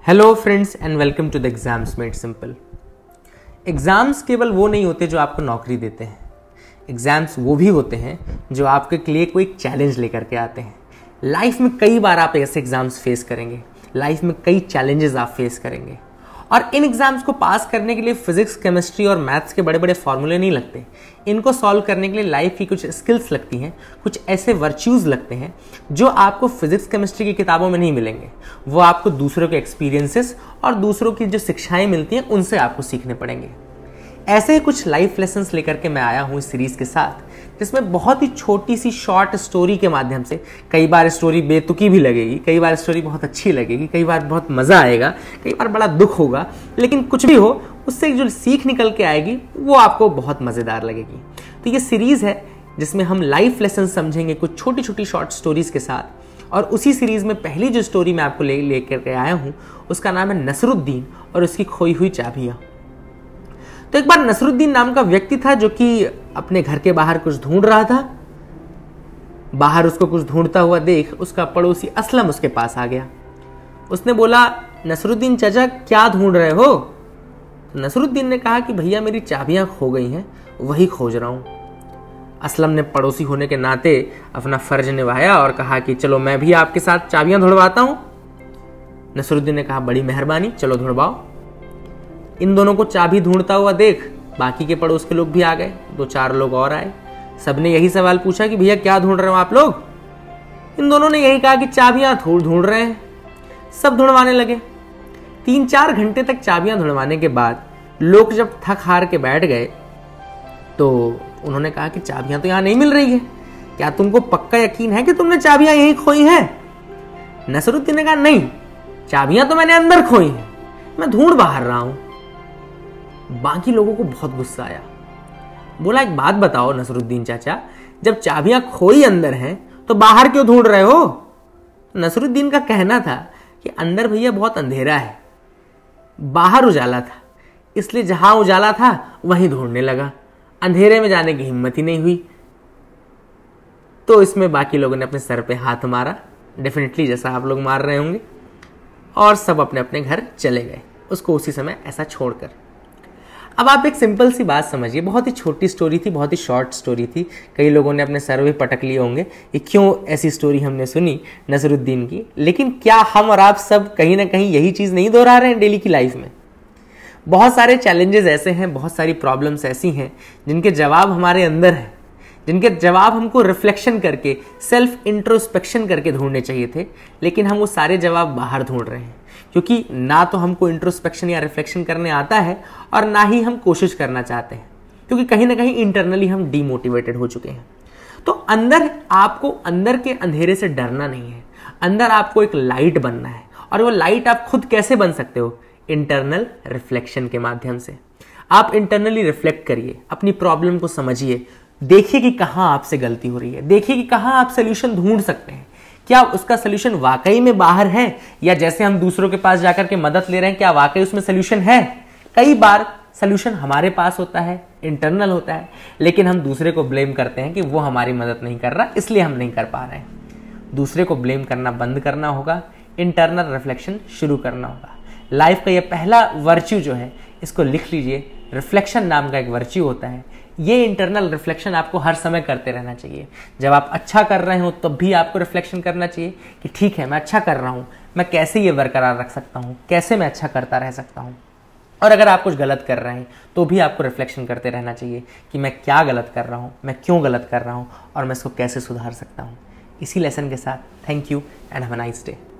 Hello friends and welcome to the exams made simple. Exams केवल वो नहीं होते जो आपको नौकरी देते हैं। एग्जाम्स वो भी होते हैं जो आपके लिए कोई चैलेंज लेकर के आते हैं। लाइफ में कई बार आप ऐसे एग्जाम्स फेस करेंगे, लाइफ में कई चैलेंजेस आप फेस करेंगे और इन एग्जाम्स को पास करने के लिए फिजिक्स, केमिस्ट्री और मैथ्स के बड़े बड़े फॉर्मूले नहीं लगते। इनको सॉल्व करने के लिए लाइफ की कुछ स्किल्स लगती हैं, कुछ ऐसे वर्च्यूज लगते हैं जो आपको फिजिक्स, केमिस्ट्री की किताबों में नहीं मिलेंगे। वो आपको दूसरों के एक्सपीरियंसेस और दूसरों की जो शिक्षाएं मिलती हैं उनसे आपको सीखने पड़ेंगे। ऐसे ही कुछ लाइफ लेसन्स लेकर के मैं आया हूँ इस सीरीज के साथ, जिसमें बहुत ही छोटी सी शॉर्ट स्टोरी के माध्यम से, कई बार स्टोरी बेतुकी भी लगेगी, कई बार स्टोरी बहुत अच्छी लगेगी, कई बार बहुत मज़ा आएगा, कई बार बड़ा दुख होगा, लेकिन कुछ भी हो उससे जो सीख निकल के आएगी वो आपको बहुत मज़ेदार लगेगी। तो ये सीरीज़ है जिसमें हम लाइफ लेसन समझेंगे कुछ छोटी छोटी शॉर्ट स्टोरीज़ के साथ। और उसी सीरीज़ में पहली जो स्टोरी मैं आपको लेकर के आया हूँ उसका नाम है नसरुद्दीन और उसकी खोई हुई चाबियाँ। तो एक बार नसरुद्दीन नाम का व्यक्ति था जो कि अपने घर के बाहर कुछ ढूंढ रहा था। बाहर उसको कुछ ढूंढता हुआ देख उसका पड़ोसी असलम उसके पास आ गया। उसने बोला, नसरुद्दीन चाचा क्या ढूंढ रहे हो? तो नसरुद्दीन ने कहा कि भैया मेरी चाबियां खो गई हैं, वही खोज रहा हूं। असलम ने पड़ोसी होने के नाते अपना फर्ज निभाया और कहा कि चलो मैं भी आपके साथ चाबियां ढूंढवाता हूं। नसरुद्दीन ने कहा, बड़ी मेहरबानी, चलो ढूंढवाओ। इन दोनों को चाबी ढूंढता हुआ देख बाकी के पड़ोस के लोग भी आ गए, 2-4 लोग और आए। सबने यही सवाल पूछा कि भैया क्या ढूंढ रहे हो आप लोग? इन दोनों ने यही कहा कि चाबियां ढूंढ रहे हैं। सब ढूंढवाने लगे। 3-4 घंटे तक चाबियां ढूंढवाने के बाद लोग जब थक हार के बैठ गए तो उन्होंने कहा कि चाबियां तो यहां नहीं मिल रही है, क्या तुमको पक्का यकीन है कि तुमने चाबियां यहीं खोई हैं? नसरुद्दीन ने कहा, नहीं, चाबियां तो मैंने अंदर खोई हैं, मैं ढूंढ बाहर रहा हूं। बाकी लोगों को बहुत गुस्सा आया। बोला, एक बात बताओ नसरुद्दीन चाचा, जब चाबियां खोई अंदर हैं तो बाहर क्यों ढूंढ रहे हो? नसरुद्दीन का कहना था कि अंदर भैया बहुत अंधेरा है, बाहर उजाला था, इसलिए जहां उजाला था वहीं ढूंढने लगा, अंधेरे में जाने की हिम्मत ही नहीं हुई। तो इसमें बाकी लोगों ने अपने सर पे हाथ मारा, डेफिनेटली जैसा आप लोग मार रहे होंगे, और सब अपने अपने घर चले गए उसको उसी समय ऐसा छोड़कर। अब आप एक सिंपल सी बात समझिए, बहुत ही छोटी स्टोरी थी, बहुत ही शॉर्ट स्टोरी थी। कई लोगों ने अपने सर भी पटक लिए होंगे कि क्यों ऐसी स्टोरी हमने सुनी नसरुद्दीन की। लेकिन क्या हम और आप सब कहीं ना कहीं यही चीज़ नहीं दोहरा रहे हैं डेली की लाइफ में? बहुत सारे चैलेंजेस ऐसे हैं, बहुत सारी प्रॉब्लम्स ऐसी हैं जिनके जवाब हमारे अंदर हैं, जिनके जवाब हमको रिफ्लेक्शन करके, सेल्फ इंट्रोस्पेक्शन करके ढूंढने चाहिए थे, लेकिन हम वो सारे जवाब बाहर ढूंढ रहे हैं क्योंकि ना तो हमको इंट्रोस्पेक्शन या रिफ्लेक्शन करने आता है और ना ही हम कोशिश करना चाहते हैं, क्योंकि कहीं ना कहीं इंटरनली हम डीमोटिवेटेड हो चुके हैं। तो अंदर आपको अंदर के अंधेरे से डरना नहीं है, अंदर आपको एक लाइट बनना है। और वो लाइट आप खुद कैसे बन सकते हो? इंटरनल रिफ्लेक्शन के माध्यम से। आप इंटरनली रिफ्लेक्ट करिए, अपनी प्रॉब्लम को समझिए, देखिए कि कहाँ आपसे गलती हो रही है, देखिए कि कहाँ आप सोल्यूशन ढूंढ सकते हैं। क्या उसका सोल्यूशन वाकई में बाहर है, या जैसे हम दूसरों के पास जाकर के मदद ले रहे हैं, क्या वाकई उसमें सोल्यूशन है? कई बार सोल्यूशन हमारे पास होता है, इंटरनल होता है, लेकिन हम दूसरे को ब्लेम करते हैं कि वो हमारी मदद नहीं कर रहा, इसलिए हम नहीं कर पा रहे हैं। दूसरे को ब्लेम करना बंद करना होगा, इंटरनल रिफ्लेक्शन शुरू करना होगा। लाइफ का ये पहला वर्च्यू जो है, इसको लिख लीजिए, रिफ्लेक्शन नाम का एक वर्च्यू होता है। ये इंटरनल रिफ्लेक्शन आपको हर समय करते रहना चाहिए। जब आप अच्छा कर रहे हो तब भी आपको रिफ्लेक्शन करना चाहिए कि ठीक है, मैं अच्छा कर रहा हूँ, मैं कैसे ये बरकरार रख सकता हूँ, कैसे मैं अच्छा करता रह सकता हूँ। और अगर आप कुछ गलत कर रहे हैं तो भी आपको रिफ्लेक्शन करते रहना चाहिए कि मैं क्या गलत कर रहा हूँ, मैं क्यों गलत कर रहा हूँ और मैं इसको कैसे सुधार सकता हूँ। इसी लेसन के साथ thank you and have a nice day.